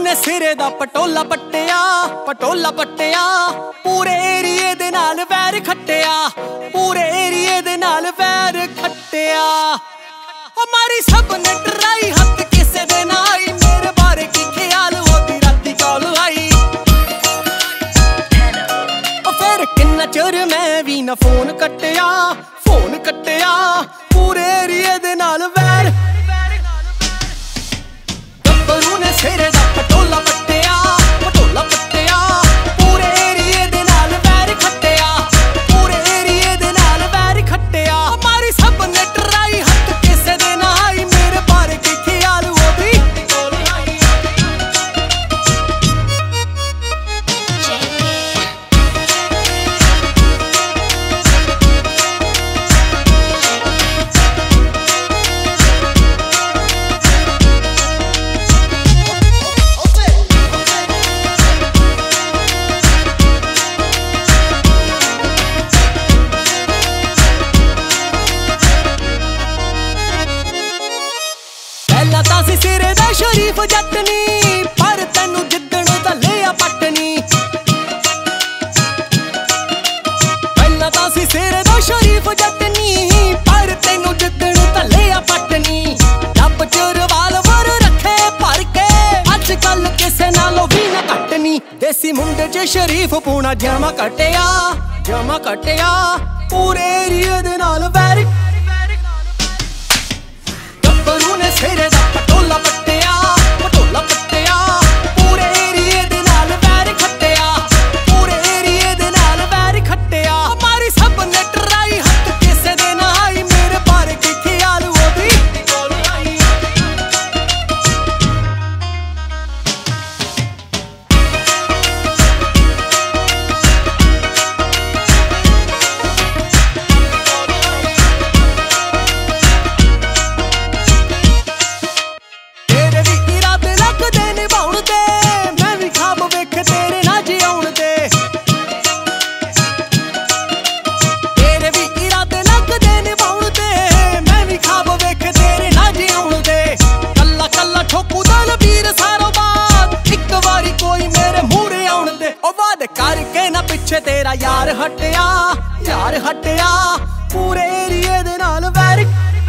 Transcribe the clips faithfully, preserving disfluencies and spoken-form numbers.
ने सिरे दा पटोला पट्टिया, पटोला पट्टिया। पूरे एरिए दे नाल वैर खट्टिया, पूरे एरिए दे नाल वैर खट्टिया। हमारी सब ने डराई हथ किसे दे ना आई, मेरे बारे की ख्याल ओदी राती कॉल आई। फिर किन्ना चिर मैं भी ना फोन कट्टिया, फोन कट्टिया। पूरे एरिए दे नाल वैर गब्बरू ने सिरे दा पटोला पट्टिया, पटोला पट्टिया। पूरे एरिए दे नाल वैर खट्टिया, पूरे एरिए दे नाल वैर खट्टिया। हमारी सब ने डराई हथ किसे दे ना आई, मेरे बारे की ख्याल ओदी कॉल आई। तासी सिरे दा शरीफ जटनी, पर तैनू जिद्दण दा लिया पटनी। पहला तासी सिरे दा शरीफ जटनी, पर तैनू जिद्दण दा लिया पटनी। जब चोर वाल वर रखे भर के, अज कल किसे नालों भी ना कटनी। देसी मुंडे च शरीफ पूना जमा कटिया, जमा कटिया। पूरे एरिए दे नाल वैर गब्बरू ने सिरे दा पटोला पट्टिया, पटोला पट्टिया। पूरे एरिए दे नाल वैर खट्टिया, पूरे एरिए दे नाल वैर खट्टिया। हमारी सब ने डराई हथ किसे दे ना आई, मेरे बारे की ख्याल ओदी कॉल आई। करके ना पिछे तेरा यार हटिया, यार हटिया। पूरे एरिए दे नाल वैर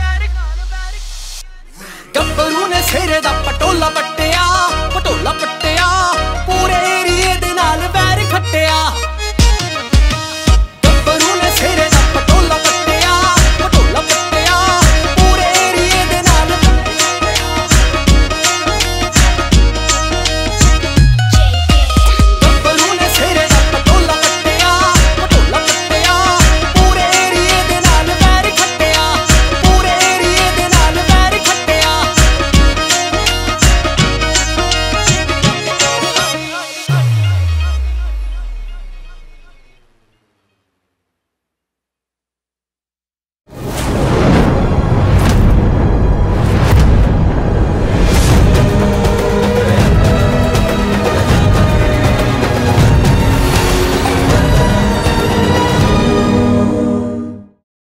गब्बरू ने सिरे दा पटोला पट्टिया, पटोला पट्टिया। पूरे एरिए दे नाल वैर खट्टिया।